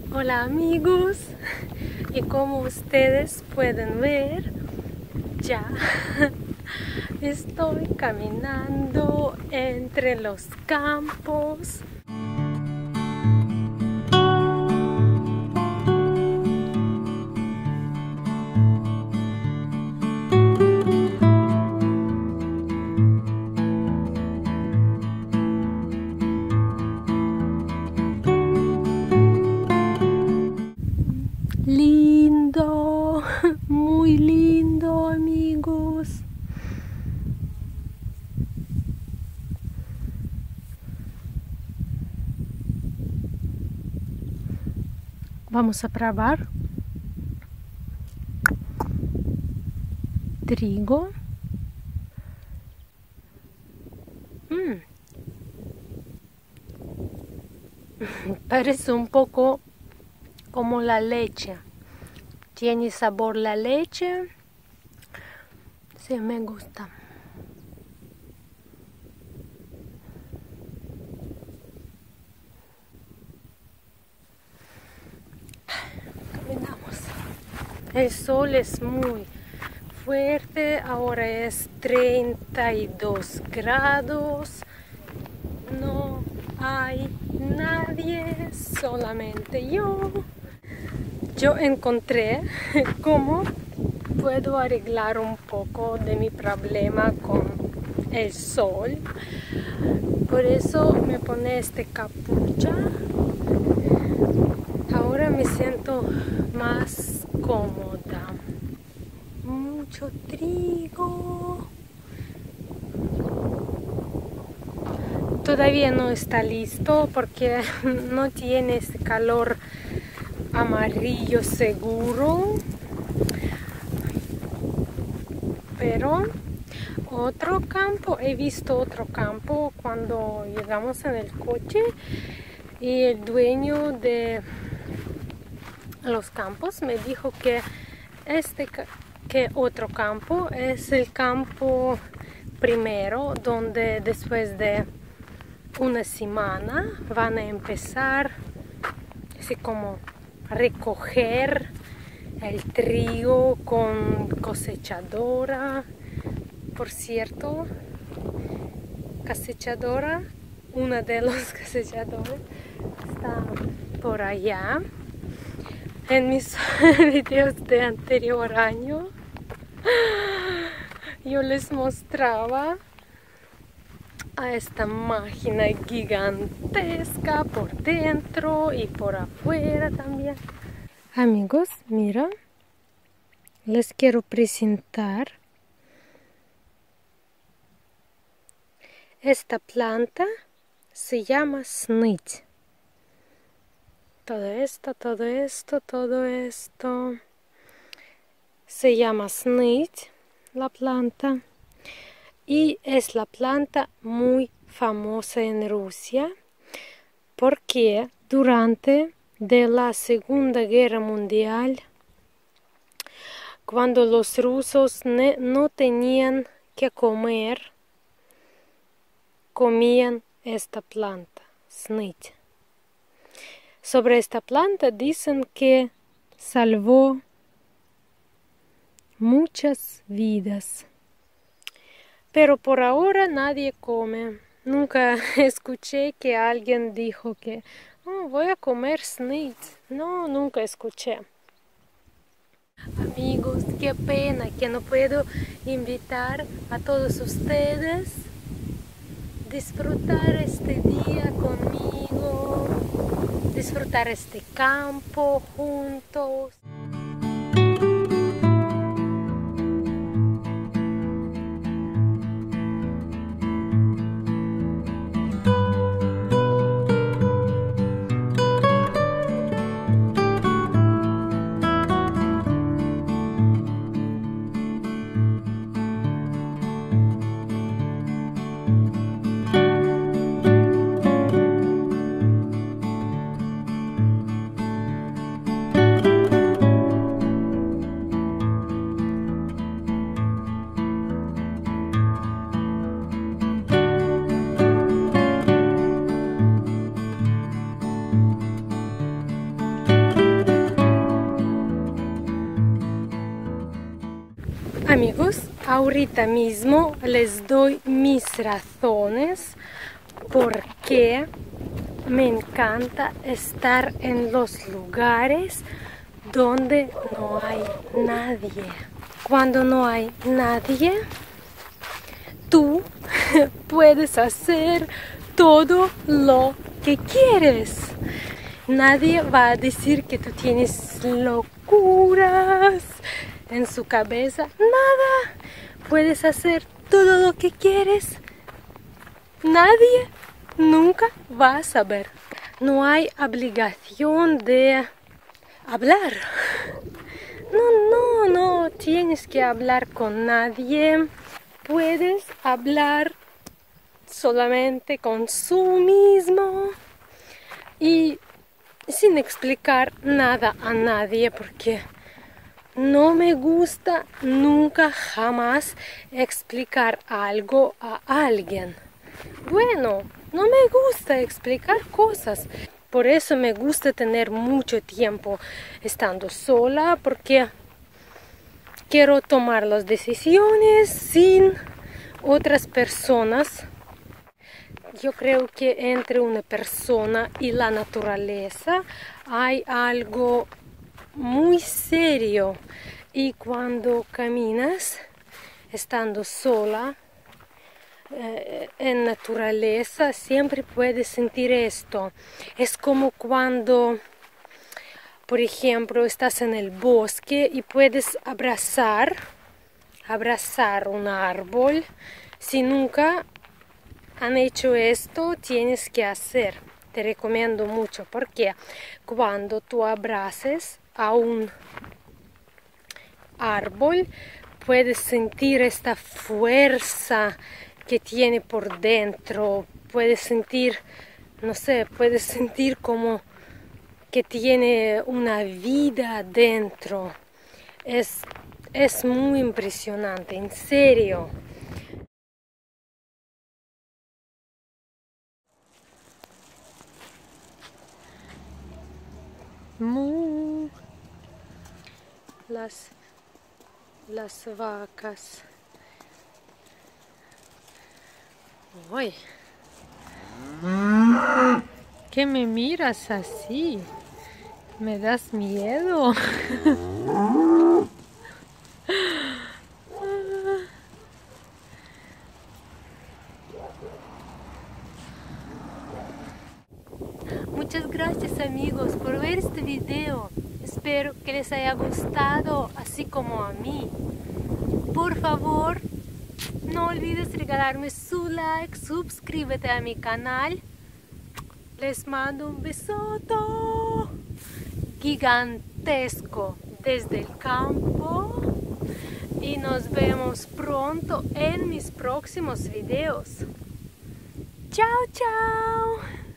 Hola amigos, y como ustedes pueden ver, ya estoy caminando entre los campos. Lindo, muy lindo amigos. Vamos a probar trigo. Parece un poco como la leche. Tiene sabor la leche. Sí, me gusta. Caminamos. El sol es muy fuerte. Ahora es 32 grados. No hay nadie, solamente yo. Yo encontré cómo puedo arreglar un poco de mi problema con el sol. Por eso me pone este capucha. Ahora me siento más cómoda. Mucho trigo. Todavía no está listo porque no tiene este calor amarillo seguro, pero otro campo, he visto otro campo cuando llegamos en el coche y el dueño de los campos me dijo que que otro campo es el campo primero, donde después de una semana van a empezar así como recoger el trigo con cosechadora. Por cierto, cosechadora, una de los cosechadores está por allá. En mis videos de anterior año yo les mostraba a esta máquina gigantesca por dentro y por afuera también. Amigos, mira, les quiero presentar esta planta. Se llama snit. Todo esto se llama snit, la planta. Y es la planta muy famosa en Rusia porque durante la Segunda Guerra Mundial, cuando los rusos no tenían que comer, comían esta planta, snit. Sobre esta planta dicen que salvó muchas vidas. Pero por ahora nadie come. Nunca escuché que alguien dijo que voy a comer snit. No, nunca escuché. Amigos, qué pena que no puedo invitar a todos ustedes a disfrutar este día conmigo, disfrutar este campo juntos. Amigos, ahorita mismo les doy mis razones por qué me encanta estar en los lugares donde no hay nadie. Cuando no hay nadie, tú puedes hacer todo lo que quieres. Nadie va a decir que tú tienes locuras en su cabeza. Nada. Puedes hacer todo lo que quieres. Nadie nunca va a saber. No hay obligación de hablar. No tienes que hablar con nadie. Puedes hablar solamente con tú mismo y sin explicar nada a nadie, porque no me gusta nunca jamás explicar algo a alguien. Bueno, no me gusta explicar cosas. Por eso me gusta tener mucho tiempo estando sola, porque quiero tomar las decisiones sin otras personas. Yo creo que entre una persona y la naturaleza hay algo muy serio, y cuando caminas estando sola en naturaleza siempre puedes sentir esto. Es como cuando, por ejemplo, estás en el bosque y puedes abrazar un árbol. Si nunca han hecho esto, tienes que hacer. Te recomiendo mucho, porque cuando tú abraces a un árbol, puedes sentir esta fuerza que tiene por dentro. Puedes sentir, no sé, puedes sentir como que tiene una vida dentro. Es muy impresionante, en serio. Las vacas. Uy. ¿Qué me miras así? ¿Me das miedo? Muchas gracias, amigos, por ver este video. Espero que les haya gustado, así como a mí. Por favor, no olvides regalarme su like, suscríbete a mi canal. Les mando un besoto gigantesco desde el campo y nos vemos pronto en mis próximos videos. Chao, chao.